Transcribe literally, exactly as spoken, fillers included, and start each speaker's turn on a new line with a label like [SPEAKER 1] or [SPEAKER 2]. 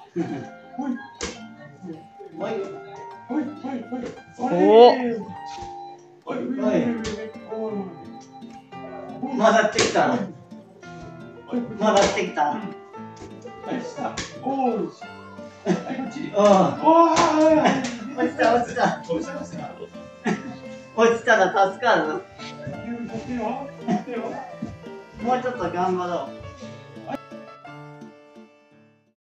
[SPEAKER 1] 曲がってきた。曲がってきた。落ちた落ちた。落ちたら助かる。もうちょっと頑張ろう。